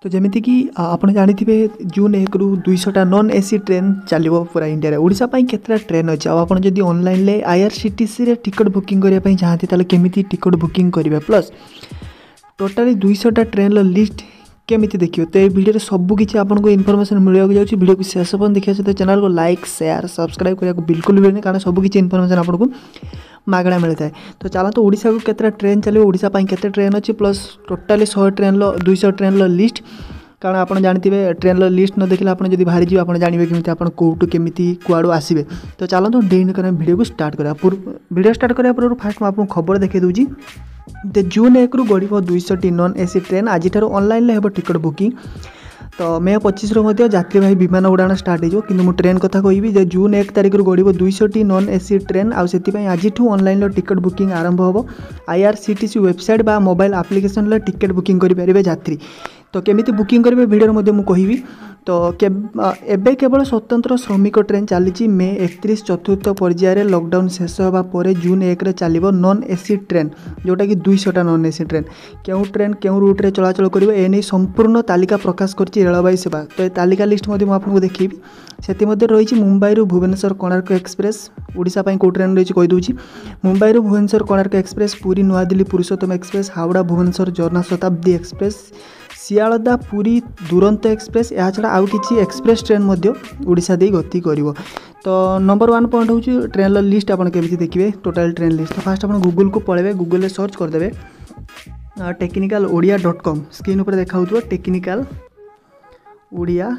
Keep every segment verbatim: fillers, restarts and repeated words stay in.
तो जमीती कि आप जानी जून एक रु दुईशटा नॉन एसी ट्रेन चलो पूरा इंडिया ओडिशा केतटा ट्रेन अच्छे आप जब ऑनलाइन आईआरसीटीसी रे टिकट बुकिंग करने चाहते ताले केमिति टिकट बुकिंग करेंगे प्लस टोटाली दुईशटा ट्रेन लिस्ट केमिति देखिए। तो ये वीडियो सबकि आपको इनफॉरमेशन मिलवाक जाऊँगी वीडियो को शेष पर्यंत देखिए सहित चैनल को लाइक शेयर सब्सक्राइब करने को बिल्कुल भी नहीं कारण सबकि इनफॉरमेशन आपको मागणा मिलता है। तो चला तो ओडिशा को केतटा ट्रेन चलो ओडिशा केते ट्रेन अच्छी प्लस टोटाली सौ ट्रेन दुईश ट्रेन लिस्ट कारण आप जानते ट्रेन लिस्ट न देखले आप जब बाहरी जी आप जानवे केमी आप कौटू केमी कुआड़ू आसवे। तो चलते डेन कर वीडियो को स्टार्ट करा वीडियो स्टार्ट करा पूर्व फास्ट मुझे खबर देखी दूसरी तो जून एक रु गढ़ दुईश टी नॉन एसी ट्रेन आज ऑनलाइन हे टिकट बुकिंग। तो मे पच्चीस यात्रीवाही विमान उड़ाण स्टार्ट हो कि मुझे ट्रेन कथा कहि जून एक तारिख रु गढ़ दुईश टी नॉन एसी ट्रेन आज ऑनलाइन टिकट बुकिंग आरंभ हो आईआरसीटीसी वेबसाइट बा मोबाइल एप्लिकेशन टिकट बुकिंग करेंगे यात्री। तो केमिति बुकिंग करेंगे वीडियो मध्य मुझे कहबी। तो एबे केवल स्वतंत्र श्रमिक ट्रेन चली मे एकतीस चतुर्थ पर्यायर लॉकडाउन शेष होगा पर जून एक चलो नॉन एसी ट्रेन जोटा कि दुईशटा नॉन एसी ट्रेन क्यों ट्रेन क्यों रूट रे चलाचल करेंगे एने संपूर्ण तालिका प्रकाश कर रेलवे सेवा। तो ये तालिका लिस्ट आपको देखी से रही मुंबई रु भुवनेश्वर कोणार्क एक्सप्रेस ओडिशा कौ ट्रेन रही कहीदे मुंबई रु भुवनेश्वर कोणार्क एक्सप्रेस पुरी नुआ Delhi Purushottam express Howrah Bhubaneswar Jan Shatabdi express Sealdah Puri Duronto express या छड़ा आउ किछि एक्सप्रेस ट्रेन मध्य ओडिशा दे गति करिवो। तो नंबर वन पॉइंट हूँ ट्रेन लिस्ट आप केमिति देखिए टोटाल ट्रेन लिस्ट। तो फास्ट आप गूगल को पलैबे गूगल सर्च करदे technical Odia dot com screen पर देखा technical Odia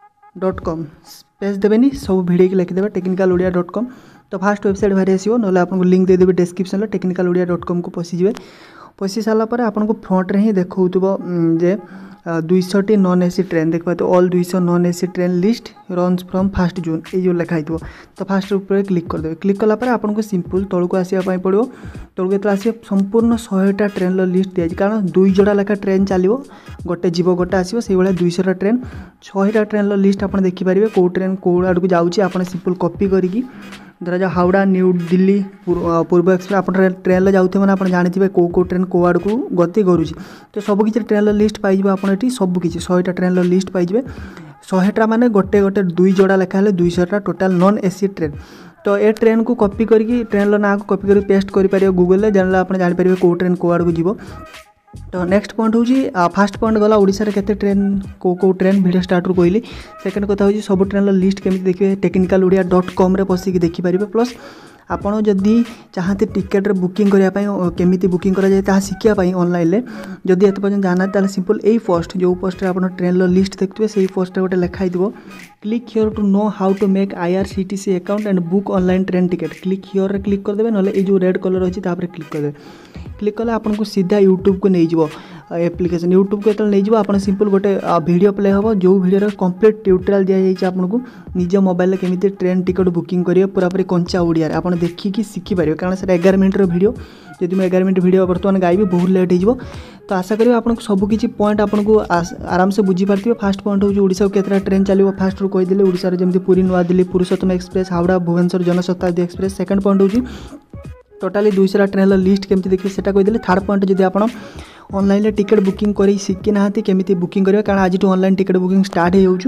dot com space देवेनि सब भिड़ के लिखिदेवे टेक्निकल ओडिया डॉट कॉम। तो फास्ट वेबसाइट भारी आसो ना आपको लिंक देदेवे डिस्क्रिप्शन में टेक्निकल ओडिया डॉट कॉम को पशिजे पशि सारापर आपको फ्रंट रे ही देखो जे दुईश टी नॉन एसी ट्रेन देख पाते ऑल दुईश non AC train list runs from first June ये जो लिखाई थो। तो फास्ट ऊपर क्लिक करदे क्लिक कलापर आपको सिंपल तौक आसवाई पड़ो तौक जो आस संपूर्ण शहेटा ट्रेन लिस्ट दिया कारण दुई जोड़ा लेखा ट्रेन चलो गोटे जीव गोटे आसो से भाई दुईशटा ट्रेन शहेटा ट्रेन लिस्ट आप देखिपारे कौ ट्रेन कौ आड़ को जाऊँगी आप सिंपल कॉपी करके धरा जाओ हावड़ा न्यू दिल्ली पूर्व एक्सप्रेस आप ट्रेन जाऊे मैंने आप जानते कौ कौ ट्रेन कौ आड़ को गति करुँच। तो सबकि ट्रेन लिस्ट पाइबे आप सबकि शहेटा ट्रेन लिस्ट पाइबे शहेटा माने गोटे गोटे दुई जोड़ा लेखा दुईशटा टोटाल नॉन एसी ट्रेन। तो ये ट्रेन को कॉपी करके ट्रेन ना को कॉपी कर पेस्ट कर गूगल जानला आप जापर कौ ट्रेन कौ आड़ को जीव। तो नेक्स्ट पॉइंट हूँ फास्ट पॉइंट गला ओडिशा रे केते ट्रेन को को ट्रेन वीडियो स्टार्ट रू कहली। सेकंड कथा हूँ सब ट्रेन लिस्ट केमी देखिए टेक्निकल ओडिया डॉट कॉम रे पशिकी देखिपारे प्लस आपड़ जदि चाहते टिकेट बुकिंग करने केमिति बुकिंग करा जाए ताहा शिखापी ऑनलाइन जदि एत पर्यटन जाना ताले सिंपल यही पोस्ट जो पोस्ट आप ट्रेन लिस्ट देखते से पोस्ट गोटे लिखाई थो click here to know how to make IRCTC account and book online train ticket click here रे क्लिक करदे ना ये जो रेड कलर अच्छी क्लिक करदे क्लिक कले आपको सीधा यूट्यूब को नहीं जीवो एप्लिकेशन यूट्यूब को नहीं जीव आप सिंपल गोटे वीडियो प्ले हम जो वीडियो कंप्लीट ट्यूटोरियल दि जाए आपको निज मोबाइल केमी ट्रेन टिकट बुकिंग करेंगे पूरापूरी कंचा ओडिया आप देखिकी शिखिपारे कारण से एगार मिनट वीडियो जब मैं एगार मिनट वीडियो बर्तमान गाइबी बहुत लेट हो। तो आशा करी आपको सबकि पॉइंट आपको आराम से बुझीपारे। फास्ट पॉइंट हूँ ओडिशा को केतटा ट्रेन चलो फास्ट रू कहीदे ओडिशा जमी पुरी नुआ Delhi Purushottam express Howrah Bhubaneswar Jan Shatabdi express. Second point हूँ टोटाली दुईशटा ट्रेन लिस्ट केमी देखिए से कहीदे। थर्ड पॉइंट जब आप ऑनलाइन टिकट बुकिंग कर शिखी ना केमी बुकिंग करेंगे कारण आज ऑनलाइन टिकट बुकिंग स्टार्ट हो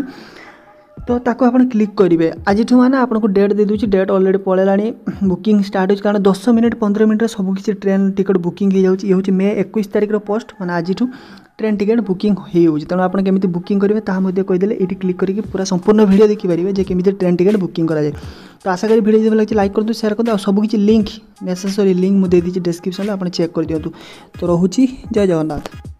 तो ताको आप क्लिक करेंगे आज मैंने आपको डेट दे दूसरी डेट अलरेडी पलैलानी बुकिंग स्टार्ट हो कारण दस मिनट पंद्रह मिनट सबकि ट्रेन टिकट बुकिंग हो जाए। ये हूँ मे इक्कीस तारिख पोस्ट मैंने आज ट्रेन टिकट बुकिंग हो तेणु आप केमी बुकिंग करेंगे ताकि कहीदे ये क्लिक करके पूरा संपूर्ण वीडियो देखिपारे जे केमी ट्रेन टिकट बुकिंग कराए। तो आशा करी वीडियो जब लगे लाइक कर दो शेयर कर दो सबकि लिंक नेसेसरी लिंक मुझे दे दीजिए डिस्क्रिप्शन में आप चेक कर दिखाँ। तो रोची जय जगन्नाथ।